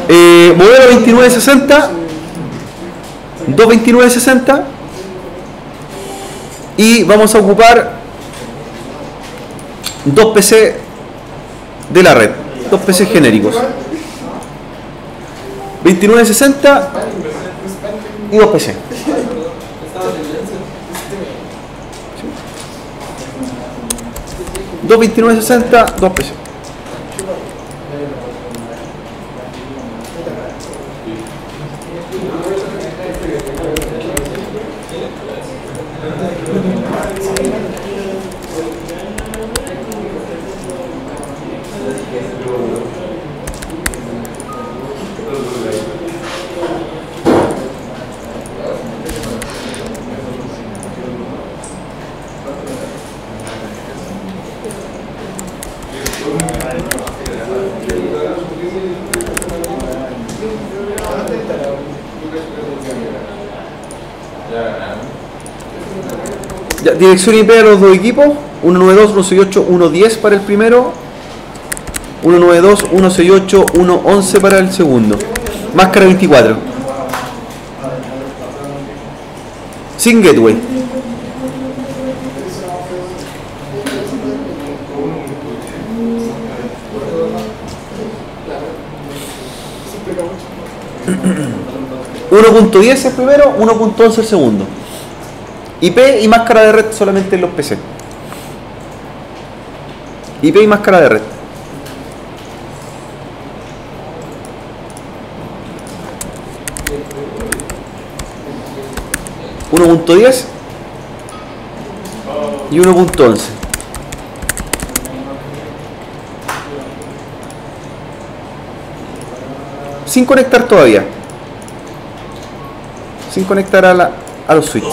Modelo 2960, 22960, y vamos a ocupar dos PC de la red, dos PC genéricos, 2960 y dos PC. 22960, dos PC. Ya, dirección IP a los dos equipos: 192.168.1.10 para el primero, 192.168.1.11 para el segundo. Máscara 24. Sin gateway. .10 el primero, 1.11 el segundo. IP y máscara de red solamente en los PC. IP y máscara de red. .10 y 1.11. Sin conectar todavía. Sin conectar a los switches.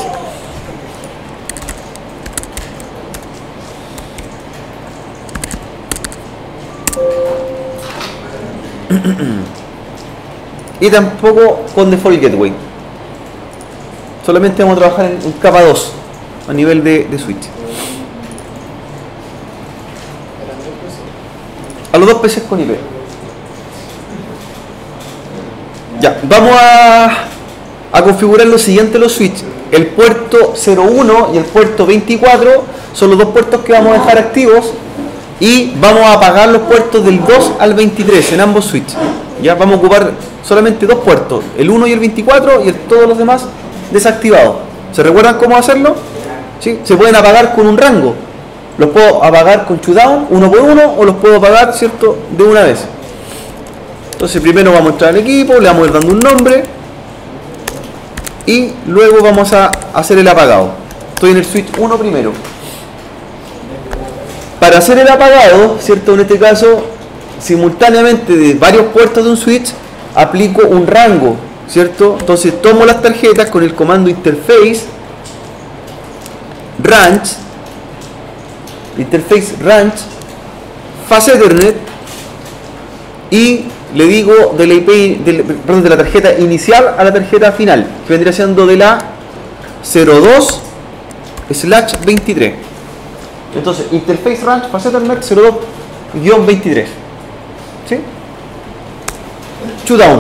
Y tampoco con default gateway. Solamente vamos a trabajar en capa 2 a nivel de switch. A los dos PCs con IP. Ya, vamos a configurar lo siguiente los switches. El puerto 01 y el puerto 24 son los dos puertos que vamos a dejar activos, y vamos a apagar los puertos del 2 al 23 en ambos switches. Ya vamos a ocupar solamente dos puertos, el 1 y el 24, y todos los demás desactivados. ¿Se recuerdan cómo hacerlo? ¿Sí? Se pueden apagar con un rango. Los puedo apagar con shutdown, uno por uno, o los puedo apagar, ¿cierto?, de una vez. Entonces primero vamos a entrar al equipo, le vamos a ir dando un nombre, y luego vamos a hacer el apagado. Estoy en el switch 1 primero. Para hacer el apagado, ¿cierto?, en este caso, simultáneamente de varios puertos de un switch, aplico un rango, ¿cierto? Entonces tomo las tarjetas con el comando interface range fase Ethernet, y le digo de la IP, de la tarjeta inicial a la tarjeta final, que vendría siendo de la 02/23. Entonces, interface range fase Ethernet 02-23. ¿Sí? Shutdown.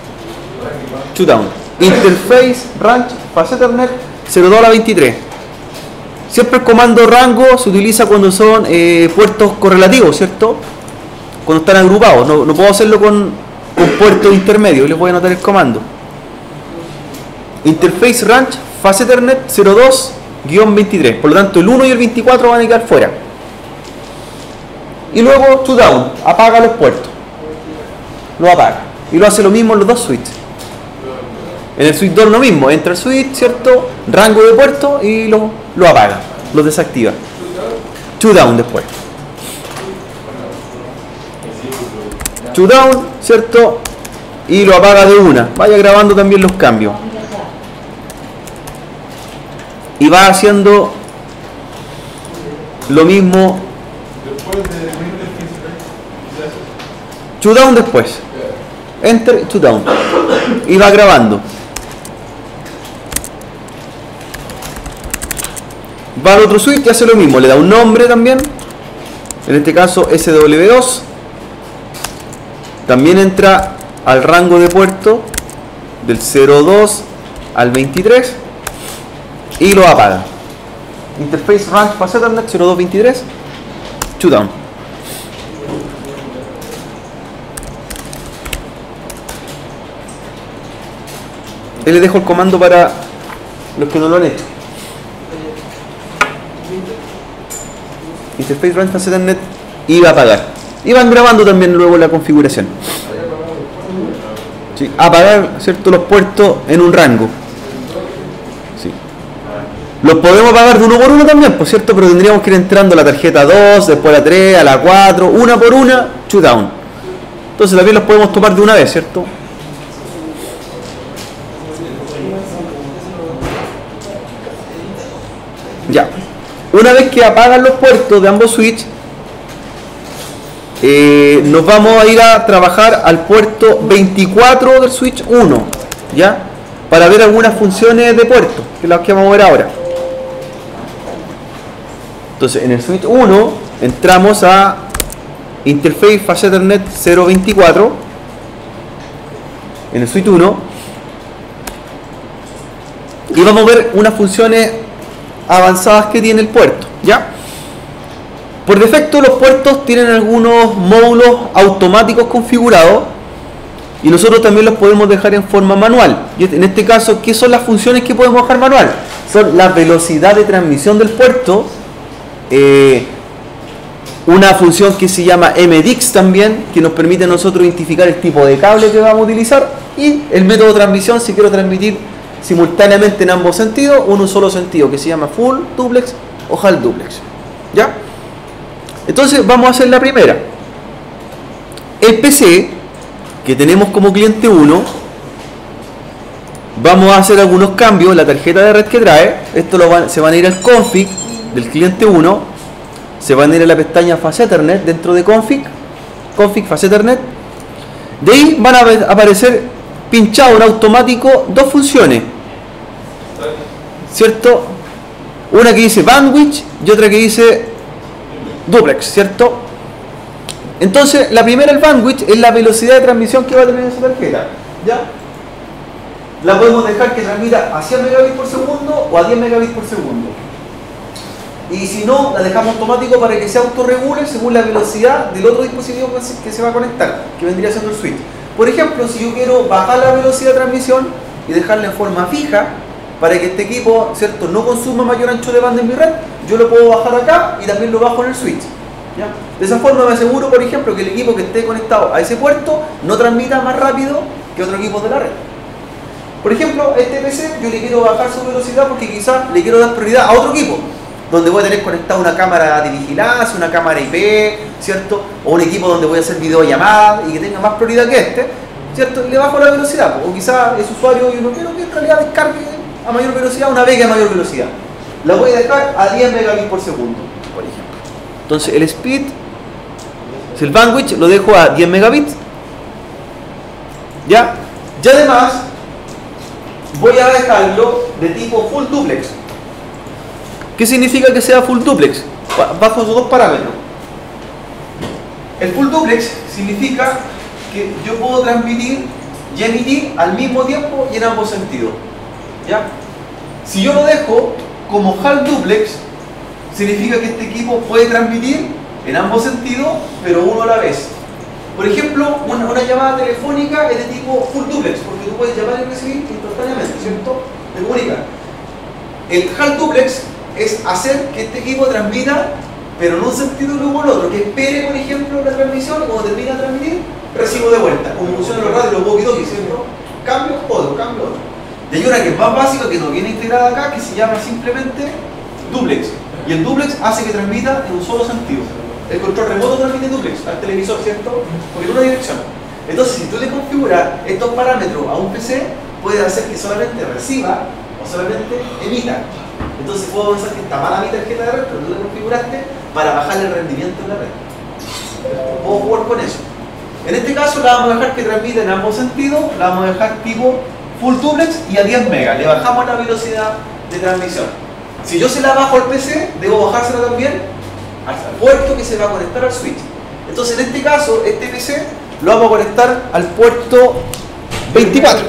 Interface range fase Ethernet 02/23. Siempre el comando rango se utiliza cuando son puertos correlativos, ¿cierto? Cuando están agrupados. No puedo hacerlo con puertos intermedios. Les voy a anotar el comando. Interface range fase Ethernet 02-23. Por lo tanto, el 1 y el 24 van a quedar fuera. Y luego shutdown, apaga los puertos. Lo apaga. Y lo hace lo mismo en los dos switches. En el switch 2 lo mismo, entra el switch, ¿cierto?, rango de puerto, y lo apaga, lo desactiva. Shutdown después. Shutdown, ¿cierto?, y lo apaga de una. Vaya grabando también los cambios. Y va haciendo lo mismo. Shutdown después. Enter, shutdown. Y va grabando. Va al otro switch y hace lo mismo. Le da un nombre también. En este caso SW2. También entra al rango de puerto del 02 al 23 y lo apaga. Interface range para Ethernet 0223, shutdown. Ahí les dejo el comando para los que no lo han hecho. Interface range para Ethernet y va a apagar. Y van grabando también luego la configuración. Sí, apagar, ¿cierto?, los puertos en un rango. Sí. Los podemos apagar de uno por uno también, por cierto, pero tendríamos que ir entrando a la tarjeta 2, después a la 3, a la 4, una por una, shutdown. Entonces también los podemos tomar de una vez, ¿cierto? Ya. Una vez que apagan los puertos de ambos switches, nos vamos a ir a trabajar al puerto 24 del switch 1, ¿ya? Para ver algunas funciones de puerto, que es las que vamos a ver ahora. Entonces, en el switch 1 entramos a Interface Fast Ethernet 024, en el switch 1, y vamos a ver unas funciones avanzadas que tiene el puerto, ¿ya? Por defecto los puertos tienen algunos módulos automáticos configurados y nosotros también los podemos dejar en forma manual. Y en este caso, ¿qué son las funciones que podemos dejar manual? Son la velocidad de transmisión del puerto, una función que se llama MDIX también, que nos permite a nosotros identificar el tipo de cable que vamos a utilizar, y el método de transmisión si quiero transmitir simultáneamente en ambos sentidos o en un solo sentido, que se llama Full Duplex o Half Duplex, ¿ya? Entonces vamos a hacer la primera. El PC que tenemos como cliente 1, vamos a hacer algunos cambios en la tarjeta de red que trae. Esto se van a ir al config del cliente 1, se van a ir a la pestaña Fast Ethernet dentro de config Fast Ethernet. De ahí van a aparecer pinchado en automático dos funciones, ¿cierto? Una que dice bandwidth y otra que dice duplex, ¿cierto? Entonces, la primera, el bandwidth, es la velocidad de transmisión que va a tener esa tarjeta, ¿ya? La podemos dejar que transmita a 100 megabits por segundo o a 10 megabits por segundo. Y si no, la dejamos automático para que se autorregule según la velocidad del otro dispositivo que se va a conectar, que vendría siendo el switch. Por ejemplo, si yo quiero bajar la velocidad de transmisión y dejarla en forma fija, para que este equipo, ¿cierto?, no consuma mayor ancho de banda en mi red, yo lo puedo bajar acá y también lo bajo en el switch, ¿ya? De esa forma me aseguro, por ejemplo, que el equipo que esté conectado a ese puerto no transmita más rápido que otro equipo de la red. Por ejemplo, a este PC yo le quiero bajar su velocidad porque quizás le quiero dar prioridad a otro equipo, donde voy a tener conectada una cámara de vigilancia, una cámara IP, ¿cierto? O un equipo donde voy a hacer videollamadas y que tenga más prioridad que este, ¿cierto? Le bajo la velocidad, o quizás es usuario y no quiero que en realidad descargue a mayor velocidad, una vega a mayor velocidad. La voy a dejar a 10 megabits por segundo, por ejemplo. Entonces el speed, el bandwidth, lo dejo a 10 megabits. ¿Ya? Y además voy a dejarlo de tipo full duplex. ¿Qué significa que sea full duplex? Bajo esos dos parámetros. El full duplex significa que yo puedo transmitir y emitir al mismo tiempo y en ambos sentidos, ¿ya? Si yo lo dejo como half duplex, significa que este equipo puede transmitir en ambos sentidos, pero uno a la vez. Por ejemplo, una llamada telefónica es de tipo full duplex, porque tú puedes llamar y recibir instantáneamente, ¿cierto? Te comunica. El half duplex es hacer que este equipo transmita, pero en un sentido y luego en otro, que espere, por ejemplo, la transmisión y cuando termina de transmitir, recibo de vuelta, como funcionan los radios, los walkie-talkies, ¿cierto? Cambio, otro, cambio, otro. Y hay una que es más básica, que no viene integrada acá, que se llama simplemente duplex. Y el duplex hace que transmita en un solo sentido. El control remoto transmite duplex al televisor, ¿cierto? Porque en una dirección. Entonces, si tú le configuras estos parámetros a un PC, puede hacer que solamente reciba o solamente emita. Entonces puedo pensar que está mala mi tarjeta de red, pero tú la configuraste para bajar el rendimiento de la red. Puedo jugar con eso. En este caso la vamos a dejar que transmita en ambos sentidos, la vamos a dejar tipo full duplex y a 10 megas. Le bajamos la velocidad de transmisión. Si yo se la bajo al PC, debo bajársela también al puerto que se va a conectar al switch. Entonces en este caso, este PC lo vamos a conectar al puerto 24.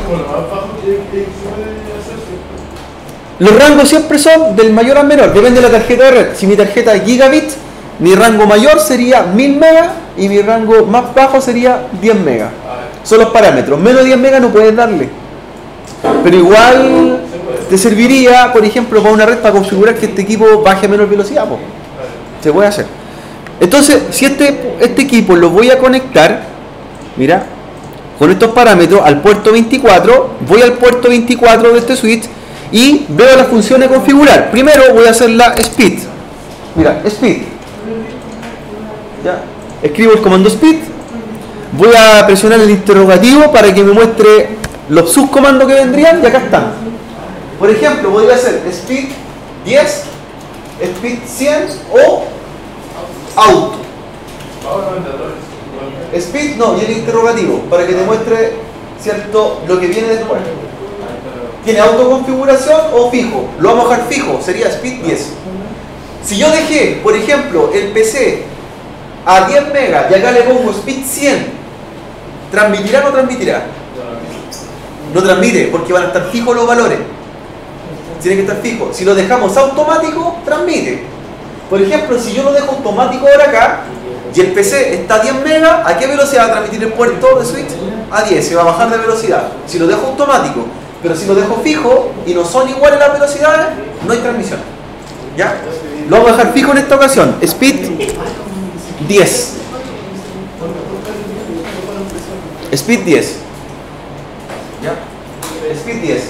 Los rangos siempre son del mayor al menor, depende de la tarjeta de red. Si mi tarjeta es gigabit, mi rango mayor sería 1000 megas y mi rango más bajo sería 10 megas. Son los parámetros. Menos de 10 megas no puedes darle. Pero igual te serviría, por ejemplo, para una red para configurar que este equipo baje a menor velocidad. Po. Se puede hacer. Entonces, si este equipo lo voy a conectar, mira, con estos parámetros al puerto 24, voy al puerto 24 de este switch y veo las funciones a configurar. Primero voy a hacer la speed. Mira, speed. Ya. Escribo el comando speed. Voy a presionar el interrogativo para que me muestre los subcomandos que vendrían y acá están. Por ejemplo, podría hacer speed 10, speed 100 o auto. Speed no, y el interrogativo para que te muestre, cierto, lo que viene después. Tiene autoconfiguración o fijo. Lo vamos a dejar fijo, sería speed 10. Si yo dejé, por ejemplo, el PC a 10 megas y acá le pongo speed 100, ¿transmitirá o no transmitirá? No transmite porque van a estar fijos los valores. Tiene que estar fijo. Si lo dejamos automático, transmite. Por ejemplo, si yo lo dejo automático ahora acá y el PC está a 10 megas, ¿a qué velocidad va a transmitir el puerto de switch? A 10, se va a bajar de velocidad. Si lo dejo automático, pero si lo dejo fijo y no son iguales las velocidades, no hay transmisión. ¿Ya? Lo vamos a dejar fijo en esta ocasión. Speed 10. Speed 10. ¿Ya? Speed 10.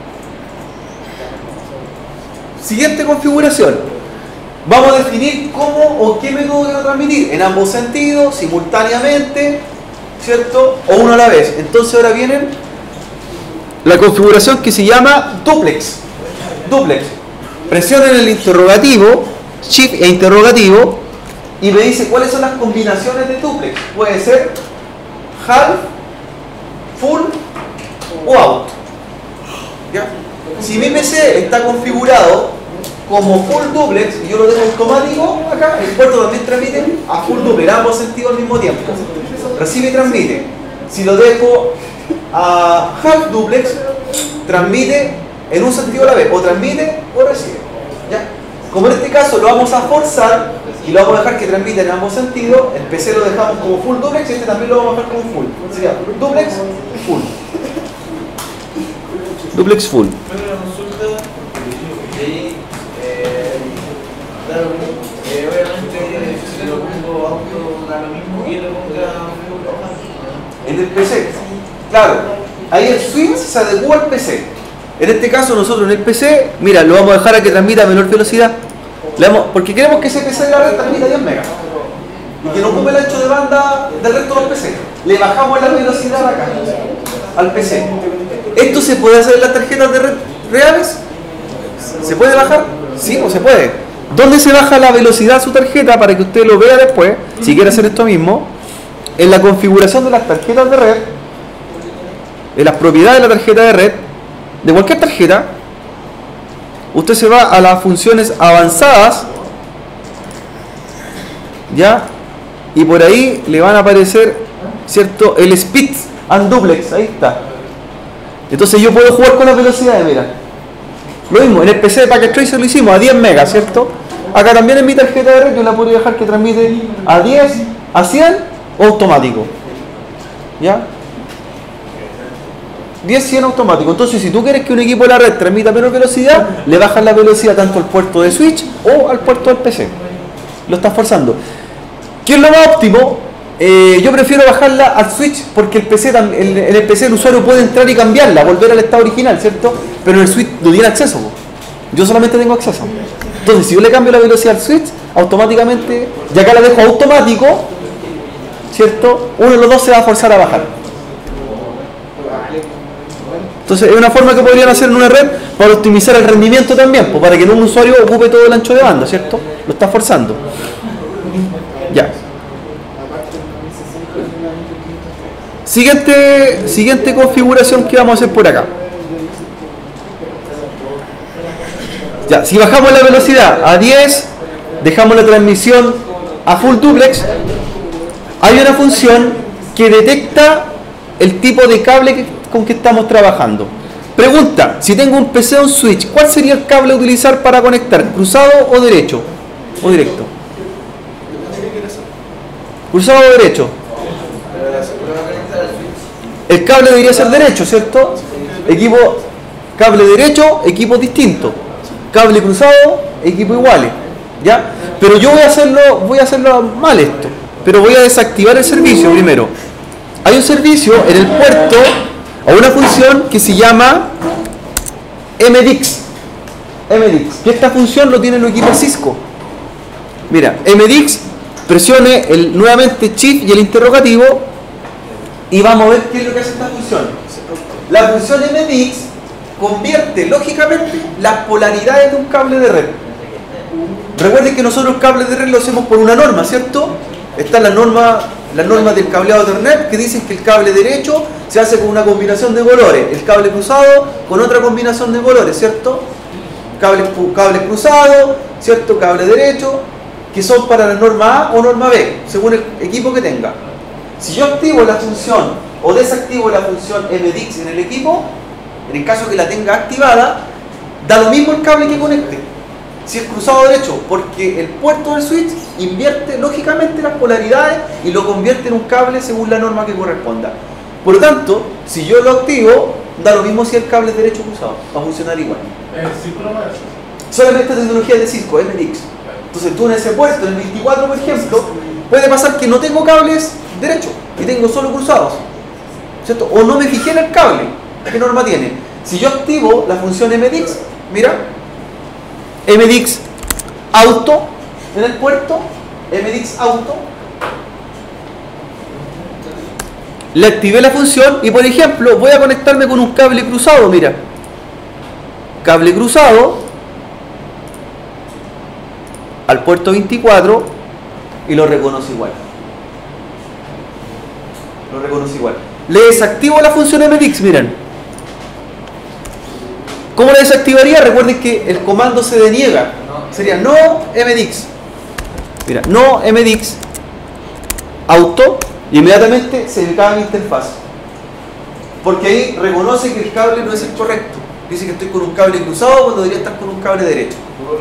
Siguiente configuración. Vamos a definir cómo o qué método quiero transmitir. En ambos sentidos, simultáneamente, ¿cierto? O uno a la vez. Entonces ahora viene la configuración que se llama duplex. Duplex. Presionen el interrogativo, shift e interrogativo, y me dice cuáles son las combinaciones de duplex. Puede ser half, full o out. ¿Ya? Si mi PC está configurado como full duplex y yo lo dejo automático, acá el puerto también transmite a full duplex, ambos sentidos al mismo tiempo. Recibe y transmite. Si lo dejo a half duplex, transmite en un sentido a la vez, o transmite o recibe. ¿Ya? Como en este caso lo vamos a forzar y lo vamos a dejar que transmita en ambos sentidos, el PC lo dejamos como full duplex y este también lo vamos a dejar como full. Sería duplex, full. Duplex full. Obviamente, si lo pongo auto, da lo mismo que lo ponga en el PC. Claro, ahí el switch se adecua al PC. En este caso nosotros en el PC, mira, lo vamos a dejar a que transmita a menor velocidad. Porque queremos que ese PC de la red transmita 10 megas. Y que no ocupe el ancho de banda del resto de los PC. Le bajamos la velocidad acá, al PC. ¿Esto se puede hacer en las tarjetas de red reales? ¿Se puede bajar? Sí, o se puede. ¿Dónde se baja la velocidad de su tarjeta para que usted lo vea después, si quiere hacer esto mismo? En la configuración de las tarjetas de red, en las propiedades de la tarjeta de red, de cualquier tarjeta, usted se va a las funciones avanzadas, ¿ya? Y por ahí le van a aparecer, ¿cierto? El speed and duplex, ahí está. Entonces yo puedo jugar con las velocidades, mira. Lo mismo, en el PC de Packet Tracer lo hicimos a 10 megas, ¿cierto? Acá también en mi tarjeta de red yo la puedo dejar que transmite a 10, a 100 o automático. ¿Ya? 10, 100 automático. Entonces si tú quieres que un equipo de la red transmita a menor velocidad, le bajas la velocidad tanto al puerto de switch o al puerto del PC. Lo estás forzando. ¿Qué es lo más óptimo? Yo prefiero bajarla al switch porque el PC, en el PC el usuario puede entrar y cambiarla, volver al estado original, ¿cierto? Pero en el switch no tiene acceso. Yo solamente tengo acceso. Entonces si yo le cambio la velocidad al switch, automáticamente, ya acá la dejo automático, ¿cierto? Uno de los dos se va a forzar a bajar. Entonces es una forma que podrían hacer en una red para optimizar el rendimiento también, pues, para que no un usuario ocupe todo el ancho de banda, ¿cierto? Lo está forzando. Ya. Siguiente configuración que vamos a hacer por acá. Ya, si bajamos la velocidad a 10, dejamos la transmisión a full duplex, hay una función que detecta el tipo de cable con que estamos trabajando. Pregunta, si tengo un PC o un switch, ¿cuál sería el cable a utilizar para conectar? ¿Cruzado o derecho? ¿O directo? ¿Cruzado o derecho? El cable debería ser derecho, ¿cierto? Cable derecho, equipos distintos. Cable cruzado, equipos iguales. ¿Ya? Pero yo voy a hacerlo mal esto. Pero voy a desactivar el servicio primero. Hay un servicio en el puerto o una función que se llama MDIX. Que esta función lo tienen los equipos Cisco. Mira, MDIX, presione nuevamente Shift y el interrogativo y vamos a ver qué es lo que hace esta función. La función MDIX convierte lógicamente las polaridades de un cable de red. Recuerden que nosotros el cable de red lo hacemos por una norma, ¿cierto? Está la norma del cableado de Ethernet que dicen que el cable derecho se hace con una combinación de colores, el cable cruzado con otra combinación de colores, ¿cierto? Cable cruzado, ¿cierto? Cable derecho, que son para la norma A o norma B, según el equipo que tenga. Si yo activo la función o desactivo la función MDIX en el equipo, en el caso que la tenga activada, da lo mismo el cable que conecte. Si es cruzado derecho, porque el puerto del switch invierte lógicamente las polaridades y lo convierte en un cable según la norma que corresponda. Por lo tanto, si yo lo activo, da lo mismo si el cable es derecho o cruzado, va a funcionar igual. Solamente tecnología de Cisco, MDIX. Entonces tú en ese puerto, en el 24 por ejemplo, puede pasar que no tengo cables derechos y tengo solo cruzados, ¿cierto? O no me fijé en el cable, ¿qué norma tiene? Si yo activo la función MDIX, mira, MDIX auto en el puerto, MDIX auto, le activé la función y por ejemplo voy a conectarme con un cable cruzado, mira, cable cruzado al puerto 24 y lo reconoce igual. Le desactivo la función MDIX, miren. ¿Cómo la desactivaría? Recuerden que el comando se deniega. Sería no MDIX. Mira, no MDIX auto y inmediatamente se me cae mi interfaz. Porque ahí reconoce que el cable no es el correcto. Dice que estoy con un cable cruzado cuando debería estar con un cable derecho.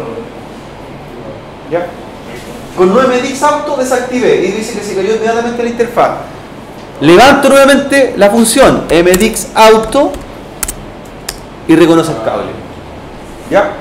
¿Ya? Con no MDIX auto desactivé y dice que se cayó inmediatamente la interfaz. Levanto nuevamente la función MDIX auto y reconoce el cable. ¿Ya?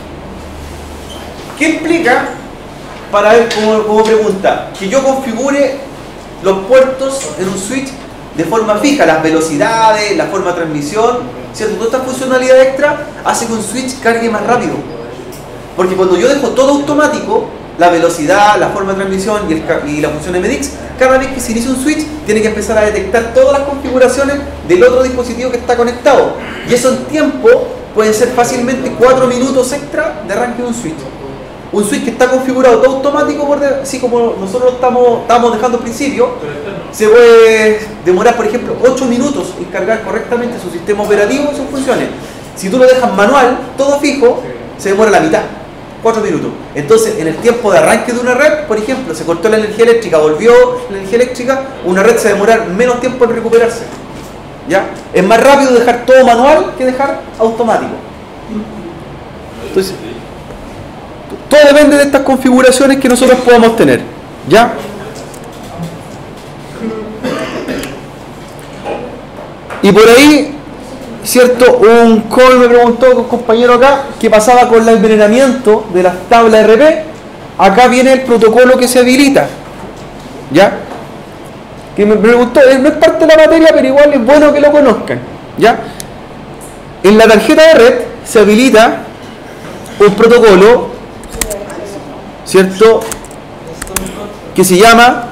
¿Qué implica? Para ver como pregunta, que yo configure los puertos en un switch de forma fija, las velocidades, la forma de transmisión, ¿cierto? Toda esta funcionalidad extra hace que un switch cargue más rápido. Porque cuando yo dejo todo automático, la velocidad, la forma de transmisión y la función MDIX, cada vez que se inicia un switch, tiene que empezar a detectar todas las configuraciones del otro dispositivo que está conectado. Y eso en tiempo pueden ser fácilmente 4 minutos extra de arranque de un switch. Un switch que está configurado todo automático, así como nosotros estamos dejando al principio, se puede demorar, por ejemplo, 8 minutos en cargar correctamente su sistema operativo y sus funciones. Si tú lo dejas manual, todo fijo, se demora la mitad. 4 minutos. Entonces, en el tiempo de arranque de una red, por ejemplo, se cortó la energía eléctrica, volvió la energía eléctrica, una red se va a demorar menos tiempo en recuperarse. ¿Ya? Es más rápido dejar todo manual que dejar automático. Entonces, todo depende de estas configuraciones que nosotros podamos tener. ¿Ya? Y por ahí, ¿cierto? Un call me preguntó un compañero acá qué pasaba con el envenenamiento de las tablas RP. Acá viene el protocolo que se habilita. ¿Ya? Que me preguntó, no es parte de la materia, pero igual es bueno que lo conozcan. ¿Ya? En la tarjeta de red se habilita un protocolo, ¿cierto? Que se llama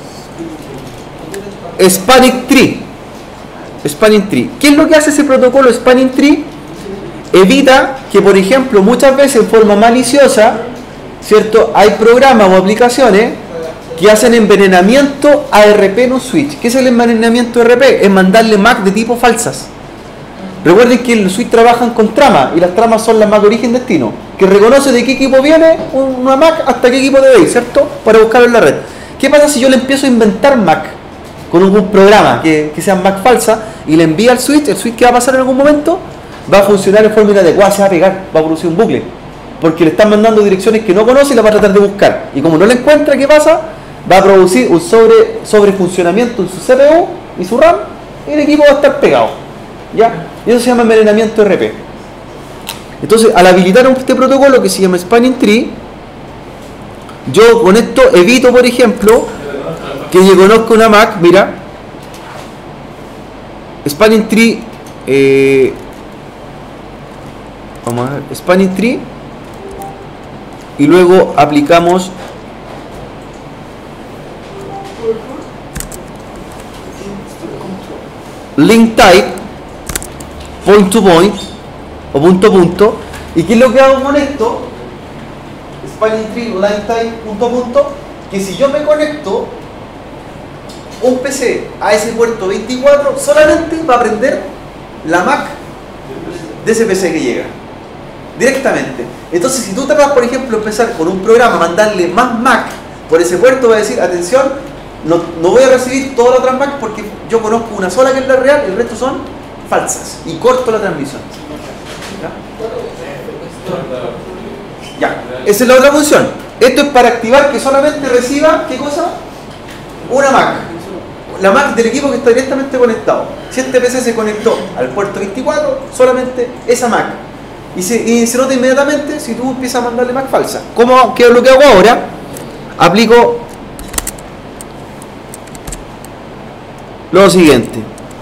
Spanning Tree. Spanning Tree. ¿Qué es lo que hace ese protocolo Spanning Tree? Evita que, por ejemplo, muchas veces en forma maliciosa, ¿cierto? Hay programas o aplicaciones que hacen envenenamiento a RP en un switch. ¿Qué es el envenenamiento RP? Es mandarle MAC de tipo falsas. Recuerden que los switch trabajan con tramas y las tramas son las MAC de origen-destino, que reconoce de qué equipo viene una MAC hasta qué equipo debe ir, ¿cierto? Para buscarlo en la red. ¿Qué pasa si yo le empiezo a inventar MAC con algún programa que sea MAC falsa y le envía al switch? El switch, ¿qué va a pasar en algún momento? Va a funcionar en forma inadecuada, se va a pegar, va a producir un bucle. Porque le están mandando direcciones que no conoce y la va a tratar de buscar. Y como no la encuentra, ¿qué pasa? Va a producir un sobrefuncionamiento en su CPU y su RAM y el equipo va a estar pegado. ¿Ya? Y eso se llama envenenamiento RP. Entonces, al habilitar este protocolo que se llama Spanning Tree, yo con esto evito, por ejemplo, que yo conozca una MAC. Mira, Spanning Tree, vamos a ver, Spanning Tree, y luego aplicamos link type, point to point o punto a punto. ¿Y qué es lo que hago con esto? Spanning Tree, line type, punto a punto, que si yo me conecto un PC a ese puerto 24, solamente va a prender la MAC de ese PC que llega directamente. Entonces, si tú tratas, por ejemplo, empezar con un programa, mandarle más MAC por ese puerto, va a decir, atención, no voy a recibir todas las otras MAC porque yo conozco una sola que es la real, el resto son falsas, y corto la transmisión. Ya, esa es la otra función. Esto es para activar que solamente reciba, ¿qué cosa? Una MAC. La MAC del equipo que está directamente conectado. Si este PC se conectó al puerto 24, solamente esa MAC. Y se nota inmediatamente si tú empiezas a mandarle MAC falsa. ¿Qué es lo que hago ahora? Aplico lo siguiente.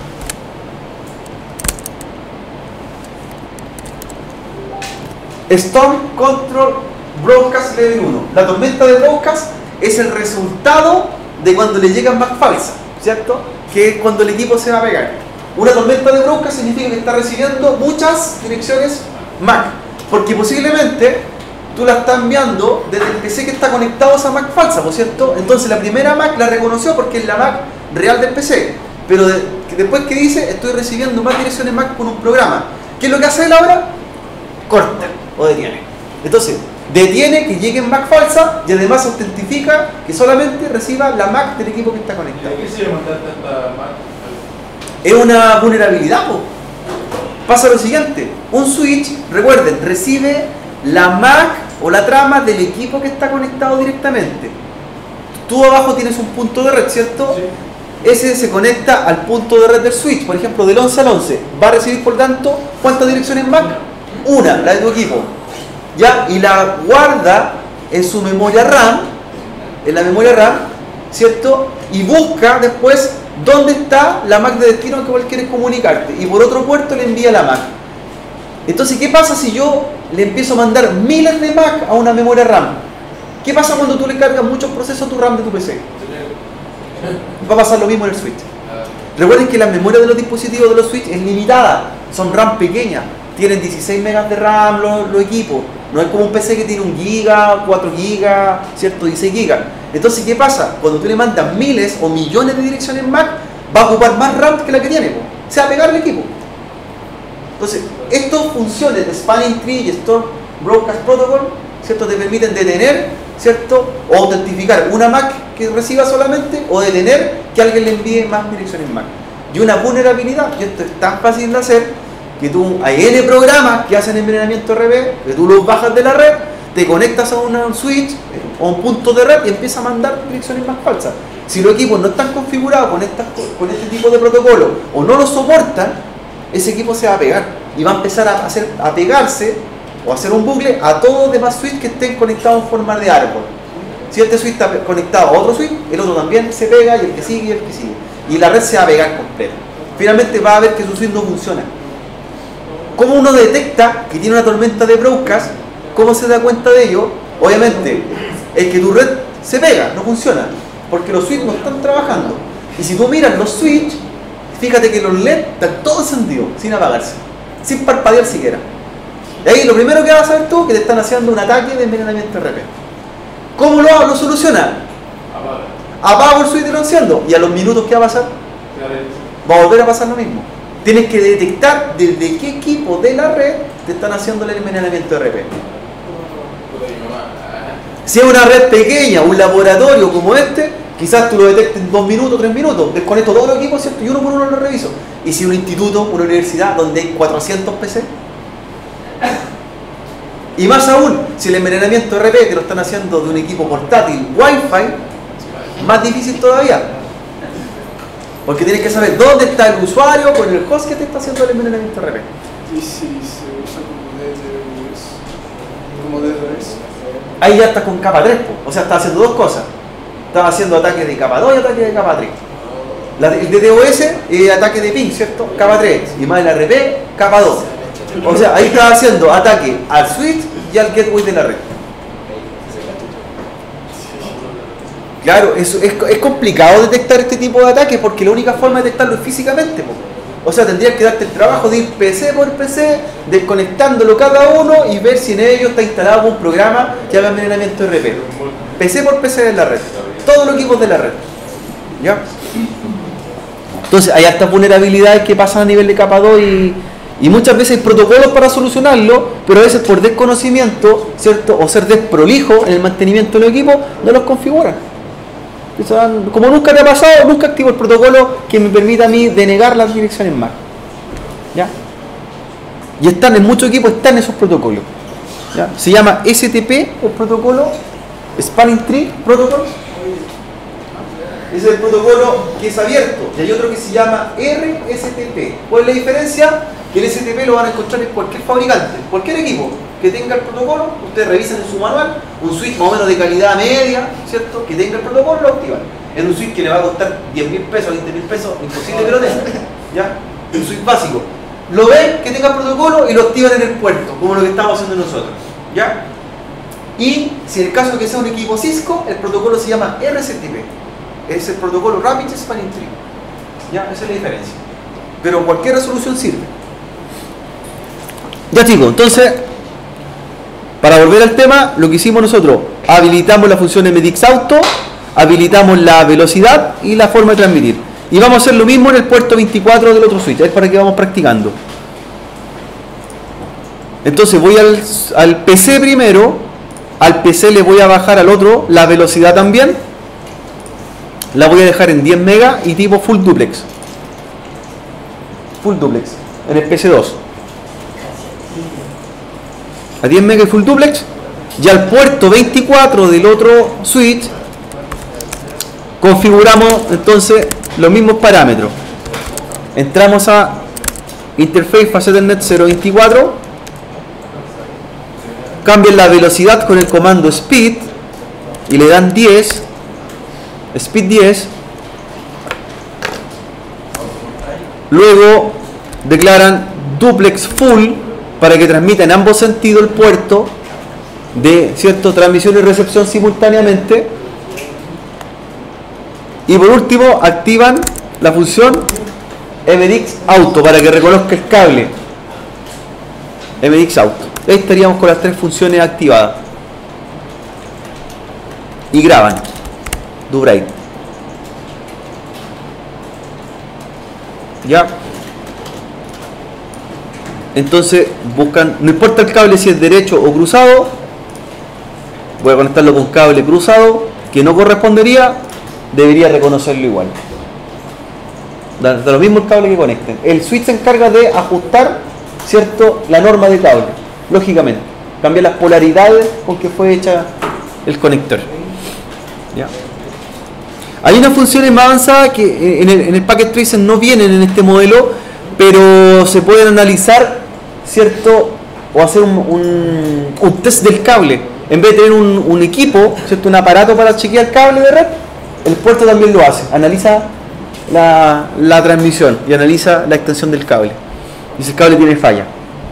Storm Control Broadcast Level 1. La tormenta de broadcast es el resultado de cuando le llegan MAC falsa, ¿cierto? Que es cuando el equipo se va a pegar. Una tormenta de broadcast significa que está recibiendo muchas direcciones MAC, porque posiblemente tú la estás enviando desde el PC que está conectado a esa MAC falsa, ¿no es cierto? Entonces la primera MAC la reconoció porque es la MAC real del PC, pero después que dice estoy recibiendo más direcciones MAC con un programa, ¿qué es lo que hace él ahora? Corta o detiene. Entonces detiene que lleguen MAC falsa y además autentifica que solamente reciba la MAC del equipo que está conectado. ¿Qué sirve mandarte esta MAC? Es una vulnerabilidad, po. Pasa lo siguiente, un switch, recuerden, recibe la MAC o la trama del equipo que está conectado directamente. Tú abajo tienes un punto de red, ¿cierto? Sí. Ese se conecta al punto de red del switch, por ejemplo, del 11 al 11. Va a recibir, por tanto, ¿cuántas direcciones MAC? Una, la de tu equipo. ¿Ya? Y la guarda en su memoria RAM, en la memoria RAM, ¿cierto? Y busca después dónde está la MAC de destino al cual quieres comunicarte. Y por otro puerto le envía la MAC. Entonces, ¿qué pasa si yo le empiezo a mandar miles de MAC a una memoria RAM? ¿Qué pasa cuando tú le cargas muchos procesos a tu RAM de tu PC? Va a pasar lo mismo en el switch. Recuerden que la memoria de los dispositivos de los switch es limitada. Son RAM pequeñas. Tienen 16 megas de RAM los equipos. No es como un PC que tiene 1 giga, 4 gigas, ¿cierto? 16 gigas. Entonces, ¿qué pasa? Cuando tú le mandas miles o millones de direcciones MAC, va a ocupar más RAM que la que tiene. Se va a pegar el equipo. Entonces, estos funciones de Spanning Tree y Storm Broadcast Protocol, ¿cierto? Te permiten detener, ¿cierto? O autentificar una MAC que reciba solamente, o detener que alguien le envíe más direcciones MAC. Y una vulnerabilidad, y esto es tan fácil de hacer, que tú, hay N programas que hacen envenenamiento RP, que tú los bajas de la red, te conectas a un switch o un punto de red y empiezas a mandar direcciones más falsas. Si los equipos no están configurados con este tipo de protocolo o no lo soportan, ese equipo se va a pegar y va a empezar a pegarse o a hacer un bucle a todos los demás switches que estén conectados en forma de árbol. Si este switch está conectado a otro switch, el otro también se pega, y el que sigue y el que sigue. Y la red se va a pegar completa. Finalmente va a ver que su switch no funciona. ¿Cómo uno detecta que tiene una tormenta de broadcast? ¿Cómo se da cuenta de ello? Obviamente, es que tu red se pega, no funciona, porque los switches no están trabajando. Y si tú miras los switches, fíjate que los LED están todos encendidos, sin apagarse, sin parpadear siquiera. Y ahí lo primero que vas a saber tú, que te están haciendo un ataque de envenenamiento RP. ¿Cómo lo soluciona? Apago el switch y lo enciendo. ¿Y a los minutos qué va a pasar? Va a volver a pasar lo mismo. Tienes que detectar desde qué equipo de la red te están haciendo el envenenamiento RP. Si es una red pequeña, un laboratorio como este, Quizás tú lo detectes en 2 minutos, 3 minutos, desconecto todos los equipos, ¿cierto? Y uno por uno lo reviso. Y si un instituto, una universidad donde hay 400 PC, y más aún, si el envenenamiento RP te lo están haciendo de un equipo portátil Wi-Fi, más difícil todavía. Porque tienes que saber dónde está el usuario con el host que te está haciendo el envenenamiento RP. ¿Y si se usa como DDoS? Ahí ya estás con capa 3, o sea, estás haciendo dos cosas. Estás haciendo ataques de capa 2 y ataques de capa 3. El DDoS es ataque de ping, ¿cierto? Capa 3. Y más el RP, capa 2. O sea, ahí estás haciendo ataque al switch y al gateway de la red. Claro, es complicado detectar este tipo de ataques porque la única forma de detectarlo es físicamente. O sea, tendrías que darte el trabajo de ir PC por PC, desconectándolo cada uno y ver si en ellos está instalado un programa que haga envenenamiento RP. PC por PC de la red. Todos los equipos de la red. ¿Ya? Entonces, hay hartas vulnerabilidades que pasan a nivel de capa 2 y muchas veces hay protocolos para solucionarlo, pero a veces por desconocimiento, ¿cierto? O ser desprolijo en el mantenimiento de los equipos, no los configuran. Como nunca te ha pasado, nunca activo el protocolo que me permita a mí denegar las direcciones MAC. ¿Ya? Y están en muchos equipos, están esos protocolos. ¿Ya? Se llama STP, el protocolo Spanning Tree Protocol. Ese es el protocolo que es abierto. Y hay otro que se llama RSTP. ¿Cuál es la diferencia? Que el STP lo van a encontrar en cualquier fabricante, cualquier equipo que tenga el protocolo. Ustedes revisan en su manual un switch más o menos de calidad media, ¿cierto? Que tenga el protocolo, lo activan. En un switch que le va a costar 10.000 pesos, 20.000 pesos, imposible que lo tenga. ¿Ya? Un switch básico. Lo ven, que tenga el protocolo y lo activan en el puerto, como lo que estamos haciendo nosotros. ¿Ya? Y si en el caso de que sea un equipo Cisco, el protocolo se llama RSTP. Es el protocolo Rapid Spanning Tree. ¿Ya? Esa es la diferencia. Pero cualquier resolución sirve. Ya chicos, entonces, para volver al tema, lo que hicimos nosotros, habilitamos la función MDX Auto, habilitamos la velocidad y la forma de transmitir. Y vamos a hacer lo mismo en el puerto 24 del otro switch, es para que vamos practicando. Entonces voy al PC primero, al PC le voy a bajar al otro la velocidad también, la voy a dejar en 10 megas y tipo full duplex. Full duplex, en el PC2. A 10 megas y full duplex. Y al puerto 24 del otro switch configuramos entonces los mismos parámetros. Entramos a Interface Fast Ethernet 024, cambian la velocidad con el comando speed y le dan 10, speed 10. Luego declaran duplex full para que transmita en ambos sentidos el puerto de cierto transmisión y recepción simultáneamente. Y por último activan la función MDX Auto para que reconozca el cable. MDX Auto. Ahí estaríamos con las tres funciones activadas. Y graban. Do bright. Ya. Entonces buscan, no importa el cable si es derecho o cruzado, voy a conectarlo con cable cruzado que no correspondería, debería reconocerlo igual. Da lo mismo el cable que conecten. El switch se encarga de ajustar, ¿cierto?, la norma de cable, lógicamente. Cambia las polaridades con que fue hecha el conector. ¿Ya? Hay unas funciones más avanzadas que en el Packet Tracer no vienen en este modelo, pero se pueden analizar, ¿cierto?, o hacer un test del cable. En vez de tener un equipo, ¿cierto?, un aparato para chequear cable de red, el puerto también lo hace. Analiza la transmisión y analiza la extensión del cable. Y si el cable tiene falla.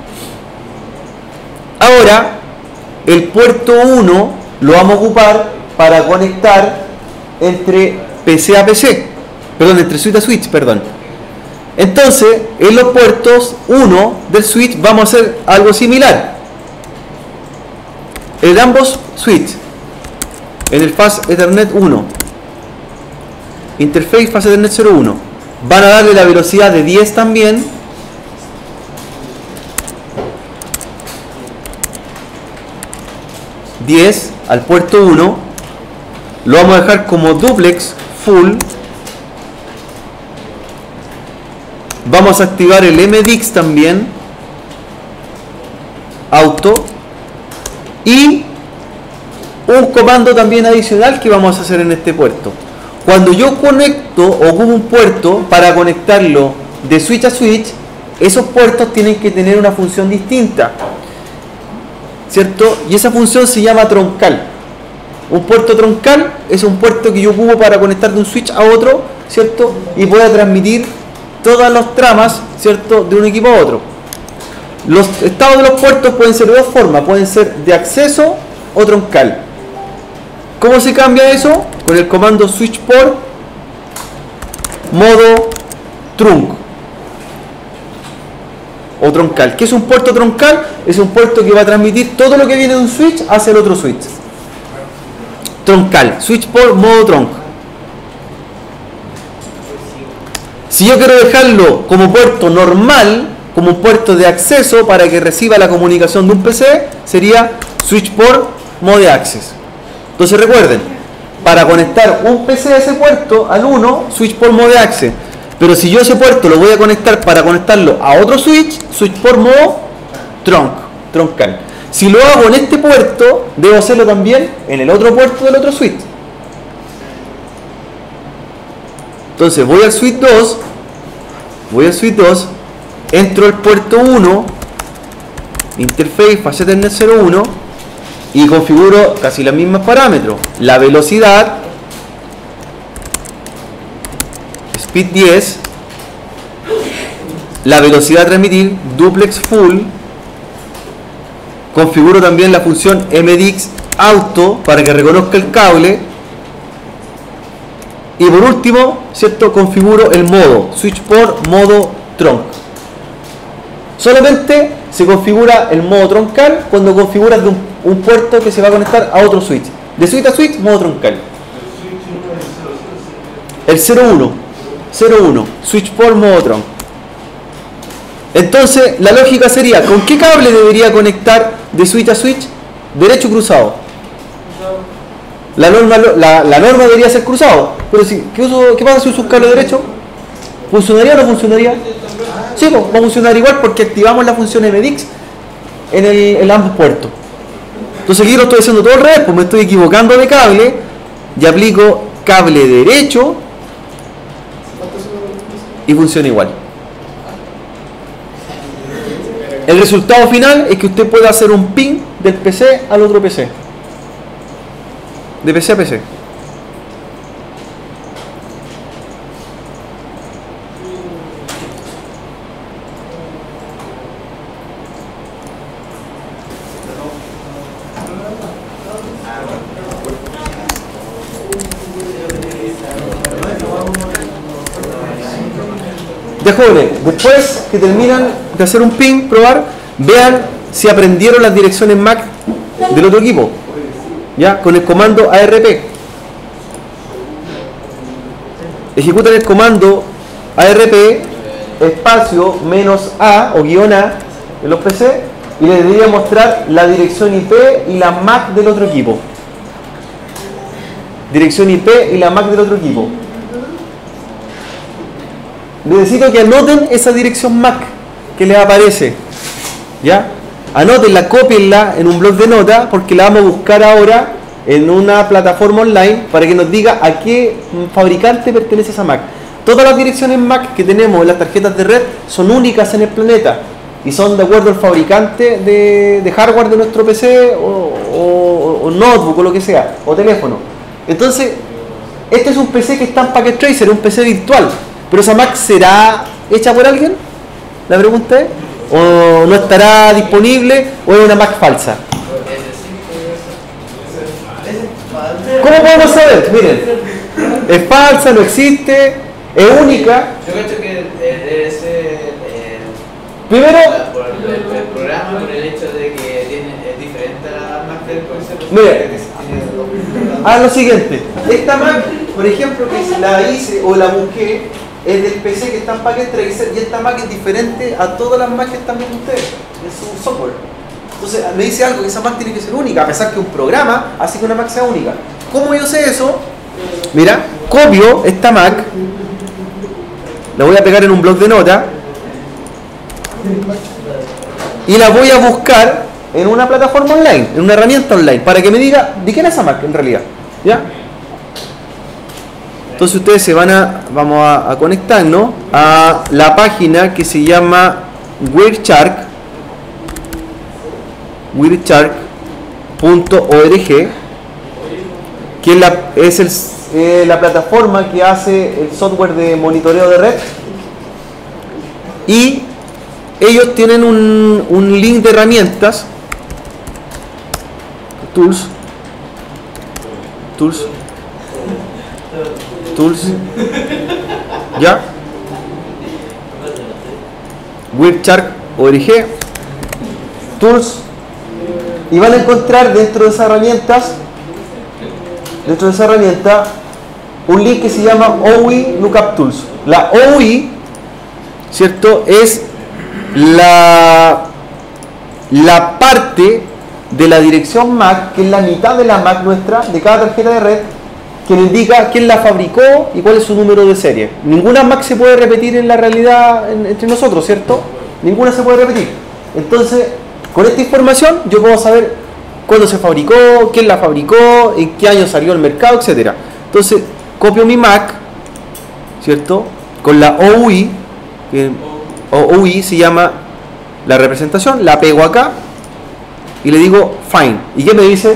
Ahora, el puerto 1 lo vamos a ocupar para conectar entre PC a PC. Perdón, entre switch a switch, perdón. Entonces, en los puertos 1 del switch vamos a hacer algo similar. En ambos switches, en el Fast Ethernet 1, Interface Fast Ethernet 01, van a darle la velocidad de 10 también. Al puerto 1 lo vamos a dejar como duplex full. Vamos a activar el MDX también, auto, y un comando también adicional que vamos a hacer en este puerto. Cuando yo conecto o ocupo un puerto para conectarlo de switch a switch, esos puertos tienen que tener una función distinta, ¿cierto? Y esa función se llama troncal. Un puerto troncal es un puerto que yo ocupo para conectar de un switch a otro, ¿cierto? Y pueda transmitir todas las tramas, ¿cierto?, de un equipo a otro. Los estados de los puertos pueden ser de dos formas, pueden ser de acceso o troncal. ¿Cómo se cambia eso? Con el comando switch port modo trunk o troncal. ¿Qué es un puerto troncal? Es un puerto que va a transmitir todo lo que viene de un switch hacia el otro switch. Troncal, switch port modo trunk. Si yo quiero dejarlo como puerto normal, como un puerto de acceso para que reciba la comunicación de un PC, sería switch port mode access. Entonces recuerden, para conectar un PC a ese puerto, al 1, switch port mode access. Pero si yo ese puerto lo voy a conectar para conectarlo a otro switch, switch port modo troncal. Si lo hago en este puerto, debo hacerlo también en el otro puerto del otro switch. Entonces voy al switch 2, entro al puerto 1, interface fase Ethernet 01, y configuro casi los mismos parámetros. La velocidad, speed 10, la velocidad a transmitir, duplex full. Configuro también la función MDX auto para que reconozca el cable. Y por último, ¿cierto?, configuro el modo switch port modo trunk. Solamente se configura el modo troncal cuando configuras de un puerto que se va a conectar a otro switch. De switch a switch, modo troncal. El 01, switch port modo trunk. Entonces, la lógica sería, ¿con qué cable debería conectar de switch a switch? Derecho cruzado. La norma debería ser cruzado. Pero si, ¿qué pasa si uso un cable derecho? ¿Funcionaría o no funcionaría? Sí, pues, va a funcionar igual porque activamos la función MDX en ambos puertos. Entonces aquí lo estoy haciendo todo al revés, pues me estoy equivocando de cable y aplico cable derecho y funciona igual. El resultado final es que usted puede hacer un ping del PC al otro PC. De PC a PC. De jóvenes, después que terminan de hacer un ping, probar, vean si aprendieron las direcciones MAC del otro equipo, ya, con el comando ARP. Ejecutan el comando ARP espacio -A o -A en los PC y les debería mostrar la dirección IP y la MAC del otro equipo. Dirección IP y la MAC del otro equipo. Necesito que anoten esa dirección MAC que les aparece, ¿ya? Anótenla, cópienla en un blog de notas porque la vamos a buscar ahora en una plataforma online para que nos diga a qué fabricante pertenece esa MAC. Todas las direcciones MAC que tenemos en las tarjetas de red son únicas en el planeta y son de acuerdo al fabricante de hardware de nuestro PC o notebook o lo que sea, o teléfono. Entonces, este es un PC que está en Packet Tracer, un PC virtual. ¿Pero esa MAC será hecha por alguien? La pregunta es. ¿O no estará disponible? ¿O es una MAC falsa? ¿Cómo podemos saber? Miren, es falsa, no existe, es única. Yo creo que debe ser Primero, por el programa, por el hecho de que es diferente a la MAC del proceso. Mira, haz lo siguiente. Esta MAC, por ejemplo, que la hice o la busqué, es del PC que está en Packet Tracer y esta Mac es diferente a todas las Mac que están viendo ustedes en su software. Entonces me dice algo que esa Mac tiene que ser única, a pesar que un programa hace que una Mac sea única. ¿Cómo yo sé eso? Mira, copio esta Mac, la voy a pegar en un bloc de notas y la voy a buscar en una plataforma online, en una herramienta online, para que me diga de quién es esa Mac en realidad. ¿Ya? Entonces ustedes vamos a conectarnos a la página que se llama Wireshark, wireshark.org, que es la plataforma que hace el software de monitoreo de red, y ellos tienen un link de herramientas, tools, ¿ya? Wireshark.org, tools, y van a encontrar dentro de esas herramientas, un link que se llama OUI Lookup Tools. La OUI, ¿cierto?, es la parte de la dirección MAC, que es la mitad de la MAC nuestra, de cada tarjeta de red, que le indica quién la fabricó y cuál es su número de serie. Ninguna MAC se puede repetir en la realidad entre nosotros, ¿cierto? Ninguna se puede repetir. Entonces, con esta información yo puedo saber cuándo se fabricó, quién la fabricó, en qué año salió al mercado, etcétera. Entonces, copio mi Mac, ¿cierto?, con la OUI, que OUI se llama la representación, la pego acá y le digo find. ¿Y qué me dice?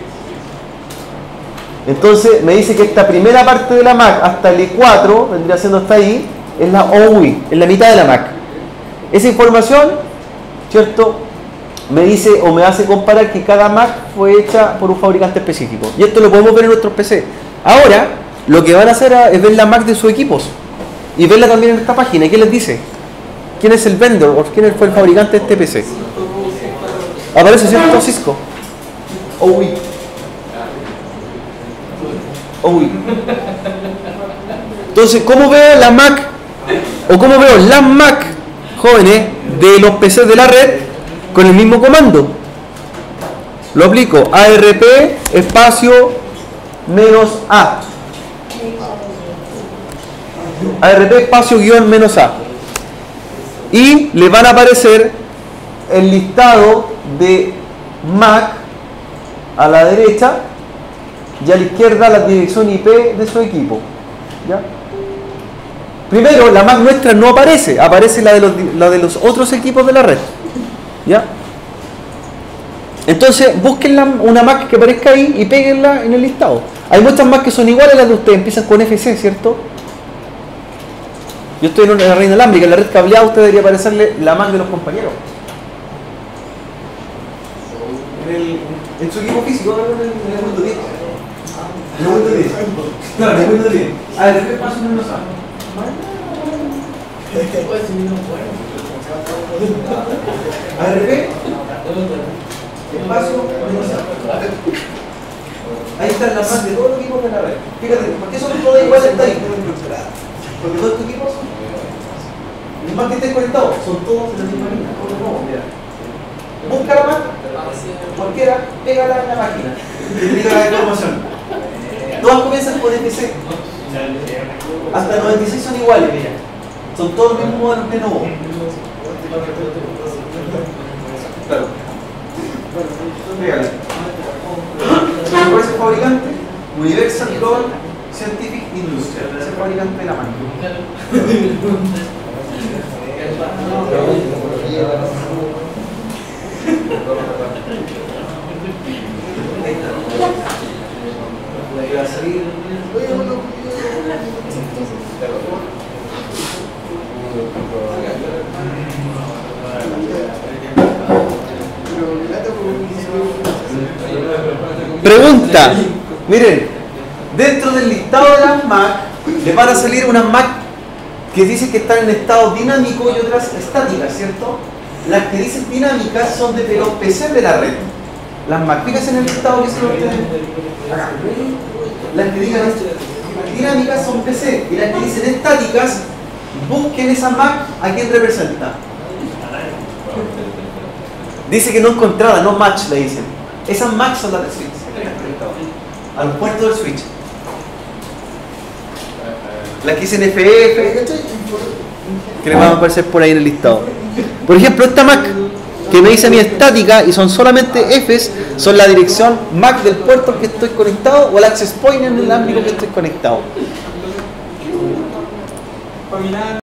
Entonces me dice que esta primera parte de la Mac hasta el E4, vendría siendo hasta ahí, es la OUI, es la mitad de la Mac. Esa información, ¿cierto?, me dice o me hace comparar que cada Mac fue hecha por un fabricante específico. Y esto lo podemos ver en nuestros PC. Ahora, lo que van a hacer es ver la Mac de sus equipos y verla también en esta página. ¿Y qué les dice? ¿Quién es el vendor o quién fue el fabricante de este PC? Aparece, ¿cierto? Cisco. OUI. Entonces, ¿cómo veo la Mac o cómo veo las Mac, jóvenes, de los PCs de la red? Con el mismo comando. Lo aplico: ARP espacio menos A. ARP espacio guión menos A. Y le van a aparecer el listado de Mac a la derecha y a la izquierda la dirección IP de su equipo. ¿Ya? Primero, la Mac nuestra no aparece, aparece la de los otros equipos de la red. ¿Ya? Entonces busquen una Mac que aparezca ahí y péguenla en el listado. Hay muchas Mac que son iguales a las de ustedes, empiezan con FC, ¿cierto? Yo estoy en la red inalámbrica, en la red cableada usted debería aparecerle la Mac de los compañeros. En su equipo físico, en el Windows 10. En el Windows 10. Claro, en el Windows 10. A ver, ¿qué pasa en el ARP espacio menos A. Ahí están las Mac de todos los equipos de la red. Fíjate, ¿por qué son todas iguales hasta ahí? Porque todos estos equipos, los Mac que estén conectados, son todos de la misma línea. Mira. Busca la Mac, cualquiera, pégala en la máquina. Y diga la información. Todas comienzan con FC. Hasta 96 son iguales, mira. Son todos los mismos modelos de nuevo. Claro. Pégale. ¿Cuál es el fabricante? Universal Global Scientific Industrial. Es el fabricante de la máquina. Pregunta, miren, dentro del listado de las Mac les van a salir unas Mac que dicen que están en estado dinámico y otras estáticas, ¿cierto? Las que dicen dinámicas son de los PC de la red. Las Mac, fíjense en el listado que se lo tienen acá. Las que digan dinámicas son PC y las que dicen estáticas, busquen esa Mac a quién representa. Dice que no encontrada, no match le dicen. Esas Mac son las de Switch. a los puertos del switch. Las que dicen FF, ¿cachai? Que le van a aparecer por ahí en el listado. Por ejemplo, esta MAC que me dice a mí estática y son solamente Fs, son la dirección MAC del puerto al que estoy conectado o el access point en el ámbito que estoy conectado.